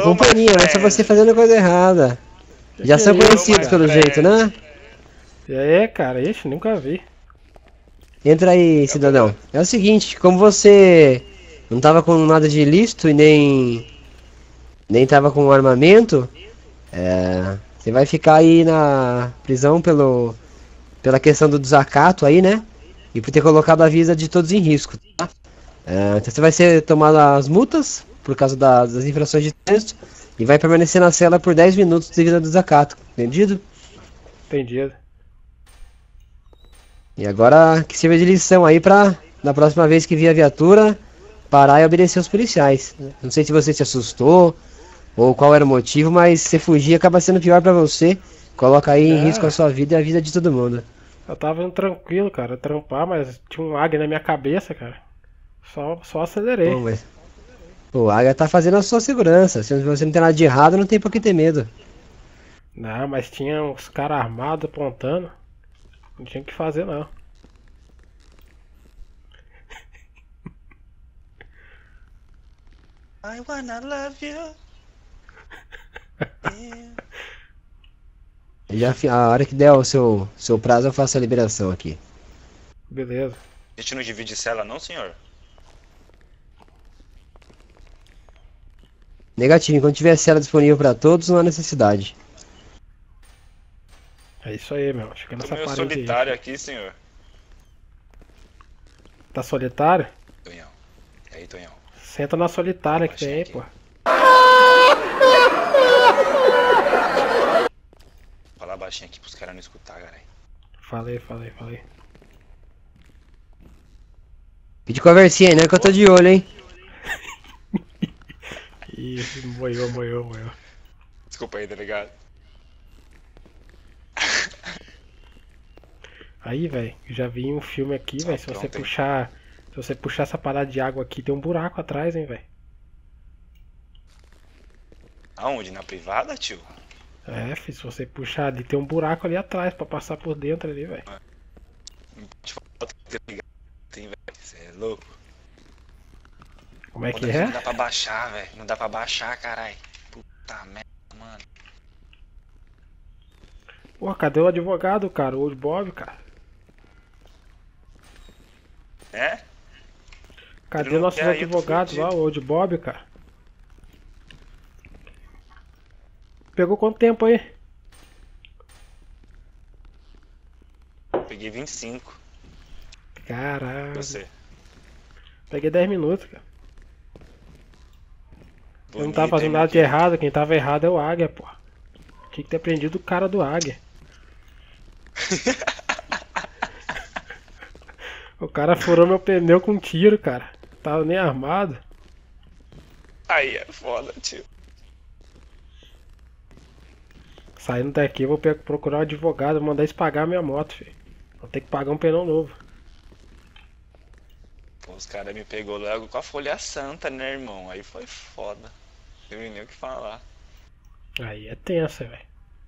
companhia, não é só você fazendo coisa errada. Já são conhecidos pelo jeito, né? E aí, cara, ixi, nunca vi. Entra aí, cidadão. É o seguinte, como você não tava com nada de ilícito e nem tava com armamento, você vai ficar aí na prisão pela questão do desacato aí, né? E por ter colocado a vida de todos em risco, tá? Então você vai ser tomado as multas por causa das infrações de trânsito e vai permanecer na cela por 10 minutos devido ao desacato, entendido? Entendido. E agora que sirva de lição aí pra, na próxima vez que vir a viatura, parar e obedecer os policiais. Não sei se você se assustou ou qual era o motivo, mas se fugir acaba sendo pior pra você. Coloca aí em risco a sua vida e a vida de todo mundo. Eu tava indo tranquilo, cara, trampar, mas tinha um águia na minha cabeça, cara. Só acelerei. Pô, mas o Águia tá fazendo a sua segurança. Se você não tem nada de errado, não tem por que ter medo. Não, mas tinha uns caras armados apontando. Não tinha o que fazer, não. I wanna love you. A hora que der o seu prazo, eu faço a liberação aqui. Beleza. A gente não divide cela não, senhor? Negativo, enquanto tiver cela disponível pra todos, não há necessidade. É isso aí, meu. Chega Tô nessa meio parede solitário aí. aqui, senhor. Tá solitário? Tonhão. E aí, Tonhão? Senta na solitária que tem aí, pô. Falar baixinho aqui pros caras não escutar, caralho. Falei. Pede conversinha aí, né? Que eu tô de olho, hein? Ih, moiou. Desculpa aí, delegado. Aí, velho, já vi um filme aqui, velho. Se você puxar essa parada de água aqui, tem um buraco atrás, hein, velho. Aonde? Na privada, tio? É, filho, se você puxar ali, tem um buraco ali atrás pra passar por dentro ali, velho. Te falo que delegado tem, velho. Você é louco? Como é que Quando aqui é? não dá pra baixar, velho. Não dá pra baixar, caralho. Puta merda, mano. Pô, cadê o advogado, cara? O Old Bob, cara? É? Cadê Ele não nossos quer, aí eu tô advogados lá, o fudido. Old Bob, cara? Pegou quanto tempo aí? Peguei 25. Caralho. Você. Peguei 10 minutos, cara. Eu não tava Bonito, fazendo hein, nada meu de querido? errado, quem tava errado é o Águia, pô. Tinha que ter prendido o cara do Águia. O cara furou meu pneu com um tiro, cara. Tava nem armado. Aí é foda, tio. Saindo daqui eu vou procurar um advogado, mandar eles pagar a minha moto, filho. Vou ter que pagar um pneu novo. Pô, os caras me pegou logo com a folha santa, né, irmão? Aí foi foda. Não tem nem o que falar. Aí é tenso, velho.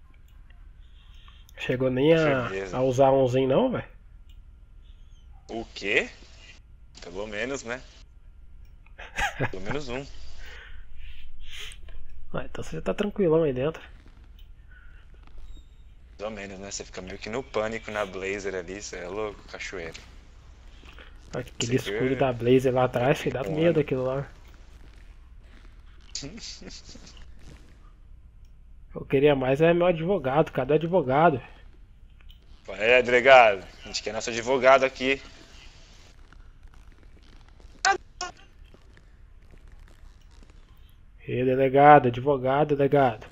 Chegou nem Firmeza. a usar umzinho não, velho. O quê? Pelo menos, né? Pelo menos um. Ah, então você tá tranquilão aí dentro. Pelo menos, né? Você fica meio que no pânico na Blazer ali, você é louco, cachoeiro. Aquele Você escudo vê? da Blazer lá atrás, filho, dá Um medo ano. aquilo lá. Eu queria mais é meu advogado, cadê o advogado? É, delegado, a gente quer nosso advogado aqui. E delegado, advogado, delegado.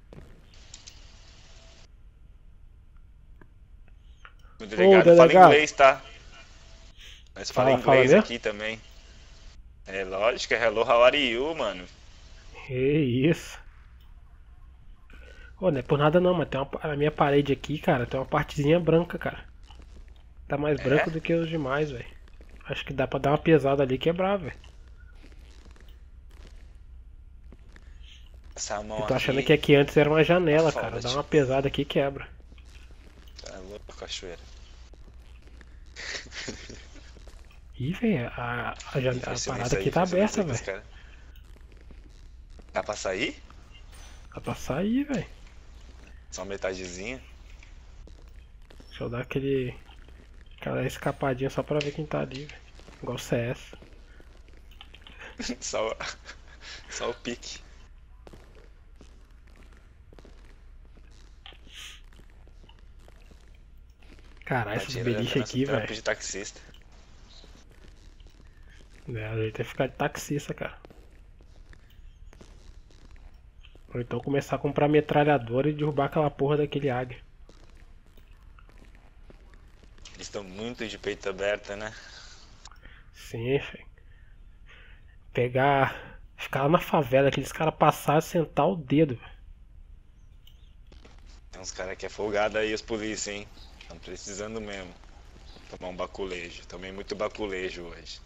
O delegado fala delegado. inglês, tá? Nós fala Fala inglês mesmo? aqui também. É lógico, é hello, how are you, mano? Que isso. Ô, não é por nada não, mas tem a minha parede aqui, cara, tem uma partezinha branca, cara. Tá mais branco do que os demais, velho. Acho que dá pra dar uma pesada ali e quebrar, velho. Essa mão Eu tô achando aqui, que aqui antes era uma janela, Tá cara. foda, Dá tio. uma pesada aqui e quebra. Tá louco, cachoeira. Ih, velho, a Faz parada silêncio aqui aí, tá faz silêncio aberta, aí pros velho. caras. Dá pra sair? Dá pra sair, velho. Só metadezinha. Deixa eu dar aquela escapadinha só pra ver quem tá ali, velho. Igual CS. Só, só o pique. Caralho, esses beliches aqui, trampo velho. de taxista. A gente vai ficar de taxista, cara. Ou então começar a comprar metralhadora e derrubar aquela porra daquele águia. Eles estão muito de peito aberto, né? Sim, filho. Pegar. Ficar lá na favela, aqueles caras passar e sentar o dedo, velho. Tem uns caras que é folgado aí, os polícia, hein? Estão precisando mesmo. Tomar um baculejo. Tomei muito baculejo hoje.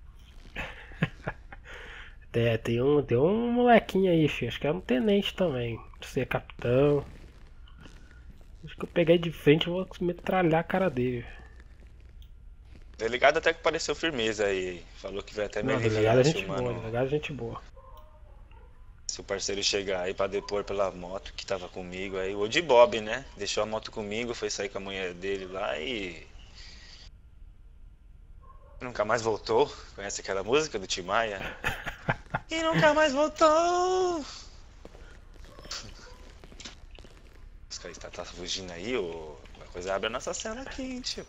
Tem um molequinho aí, filho. Acho que é um tenente também. Você é capitão. Acho que eu peguei de frente e vou metralhar a cara dele. Delegado até que pareceu firmeza aí. Falou que vai até me Não, aliviar delegado é se gente o boa, mano- delegado é gente boa. se o parceiro chegar aí pra depor pela moto que tava comigo aí. O de Bob, né? Deixou a moto comigo, foi sair com a mulher dele lá e... Nunca mais voltou. Conhece aquela música do Tim Maia? E nunca mais voltou! Os caras tá fugindo aí, ô. A coisa abre a nossa cela aqui, tio.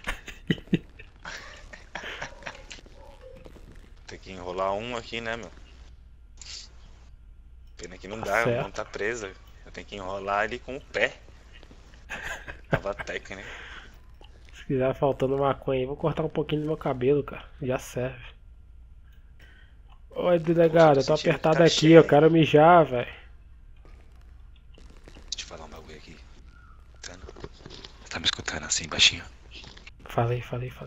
Tem que enrolar um aqui, né, meu? Pena que não dá, a certo. mão tá presa. Eu tenho que enrolar ele com o pé. Nova técnica. Se quiser faltando maconha aí, vou cortar um pouquinho do meu cabelo, cara. Já serve. Oi, delegado, eu tô sentindo que apertado tá aqui, cheio. eu quero mijar, velho. Deixa eu te falar um bagulho aqui. Tá me escutando assim, baixinho? Falei.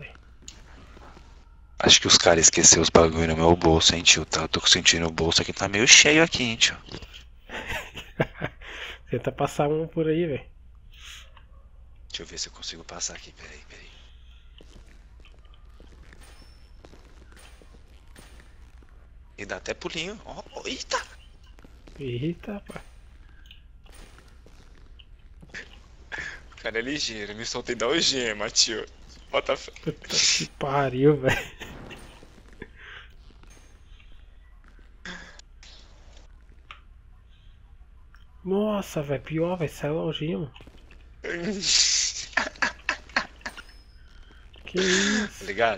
Acho que os caras esqueceram os bagulho no meu bolso, hein, tio? Eu tô sentindo o bolso aqui, tá meio cheio aqui, hein, tio? Tenta passar um por aí, velho. Deixa eu ver se eu consigo passar aqui, peraí. E dá até pulinho. Ó, eita! Eita, pá. O cara é ligeiro, me soltei da algema, tio. Bota fé. Puta que pariu, velho. Nossa, velho, pior, velho, saiu algema. Que isso? Tá ligado?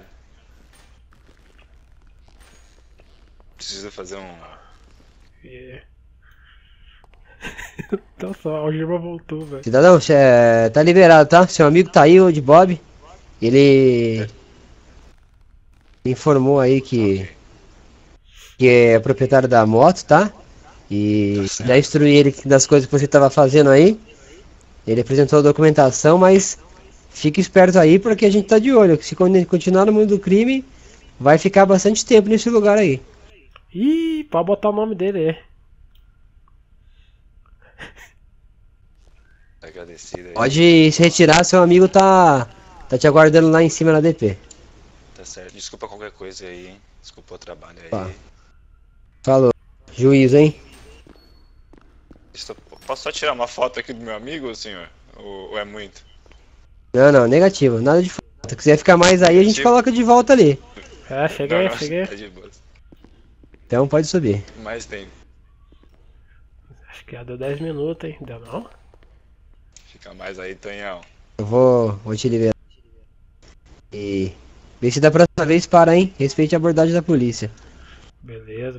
Preciso fazer um... É. Então só, a algema voltou, velho. Cidadão, cê tá liberado, tá? Seu amigo tá aí, o de Bob. Ele informou aí que é proprietário da moto, tá? E já instruí ele das coisas que você tava fazendo aí. Ele apresentou a documentação, mas fique esperto aí porque a gente tá de olho. Se continuar no mundo do crime, vai ficar bastante tempo nesse lugar aí. Ih, pode botar o nome dele aí. Agradecido aí. Pode se retirar, seu amigo tá te aguardando lá em cima na DP. Tá certo. Desculpa qualquer coisa aí, hein? Desculpa o trabalho aí. Tá. Falou. Juízo, hein? Posso só tirar uma foto aqui do meu amigo, senhor? Ou é muito? Não, negativo. Nada de foto. Se quiser ficar mais aí, a gente Negativo? coloca de volta ali. É, cheguei. Tá de boa. Então pode subir. Mais tempo. Acho que já deu 10 minutos, hein? Deu não? Fica mais aí, Tonhão. Eu vou te liberar. E vê se da próxima vez para, hein? Respeite a abordagem da polícia. Beleza.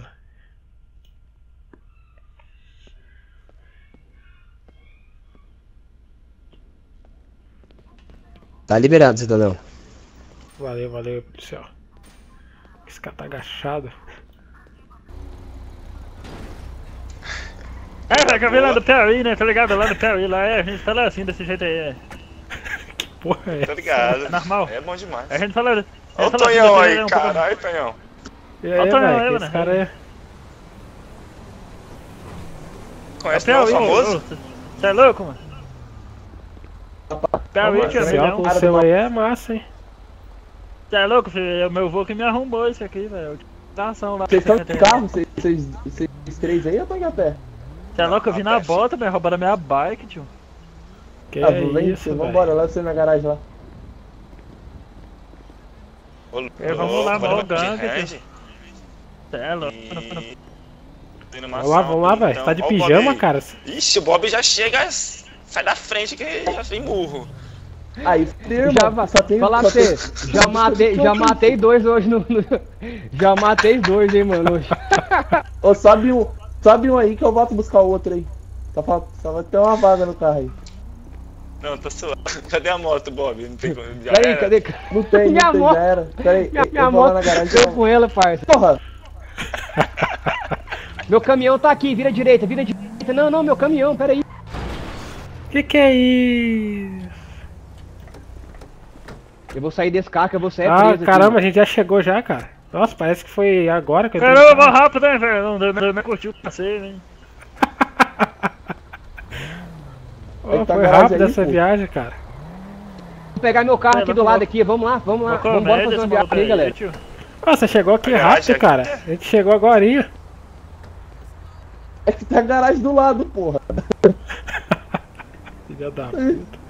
Tá liberado, cidadão. Valeu, policial. Esse cara tá agachado. É, que eu vi lá do Piauí, né? Tá ligado? Lá do Piauí, lá a gente fala assim, desse jeito aí. É. Que porra é Tá essa? ligado? É normal. É bom demais. A gente fala. Olha o Tonhão aí, caralho, Tonhão. E aí, Ó, tô não, velho, eu, esse né? cara é... Conhece não, Piauí, famoso? você é louco, mano? Piauí, tio, Policial milhão. com o seu aí é massa, hein? Você é louco, filho? É o meu vô que me arrumou isso aqui, velho. Ação lá. Vocês estão de carro? Vocês três aí ou estão em a pé? Você é louco? Eu vim na bota, velho. Roubaram a minha bike, tio. Que Vem, isso, velho. vambora, lá você na garagem lá. Vamos lá, bora mal pra gangue, Red. tio. Cê é louco. E... Vamos lá, velho. Você tá de pijama, cara? Ixi, o Bob já chega, sai da frente que já vem murro. Aí, Só você, já matei dois hoje já matei dois, hein, mano, hoje. Ô, sobe um aí que eu volto buscar o outro aí. Só vai ter uma vaga no carro aí. Não, tá suave. Cadê a moto, Bob? Não tem como. Já Peraí, era? cadê? Não tem, Minha não tem, moto. já era. Peraí, Minha eu vou lá moto, na garagem. eu com ela, parça. Porra! Meu caminhão tá aqui, vira direita. Não, meu caminhão, peraí. Que é isso? Eu vou sair desse carro que eu vou sair Ah, preso caramba, a aqui. gente já chegou já, cara. Nossa, parece que foi agora que eu Caramba, mais rápido, hein, velho. Não curtiu o passeio, hein. Oh, Tá foi garagem rápido aí, essa pô. viagem, cara. Vou pegar meu carro aqui do lado aqui, vamos lá. Qual Vamos é a embora média fazer uma desse viagem maluco aí, galera. tio? Nossa, chegou aqui A garagem rápido, aqui. cara. A gente chegou agorinha. É que tem a garagem do lado, porra. Filha da puta.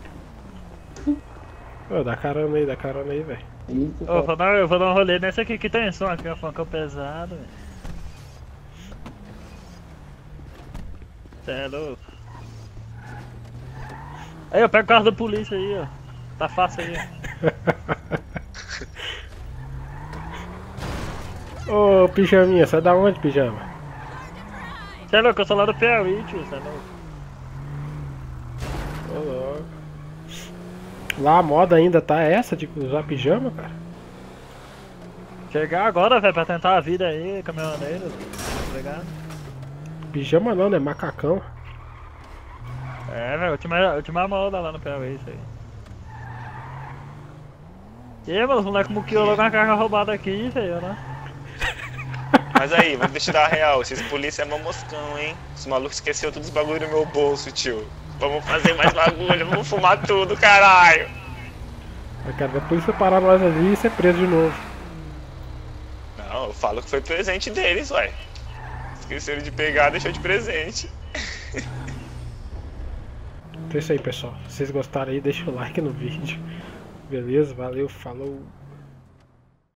Ô, dá carona aí, velho. Isso, Ô, eu vou dar um rolê nessa aqui que tem som aqui, ó, funkão pesado, velho. Cê é louco. Aí, eu pego o carro da polícia aí, ó. Tá fácil aí, ó. Ô, pijaminha, você é da onde, pijama? Cê é louco, eu sou lá do Piauí, tio, cê é louco. Ô, louco. Lá a moda ainda tá essa de usar pijama, cara? Chegar agora, velho, pra tentar a vida aí, caminhoneiro, tá ligado? Pijama não, né? Macacão. É, velho, última moda lá no Piauí, isso aí. E aí, mano, os moleques muquiou logo uma carga roubada aqui, velho, né? Mas aí, vou deixar dar a real. Esses polícia é mó moscão, hein? Os malucos esqueceu todos os bagulho no meu bolso, tio. Vamos fazer mais bagulho, vamos fumar tudo, caralho. Eu quero depois você parar nós ali e ser preso de novo. Não, eu falo que foi presente deles, ué. Esqueceram de pegar, deixou de presente. Então é isso aí, pessoal. Se vocês gostaram aí, deixa o like no vídeo. Beleza? Valeu, falou.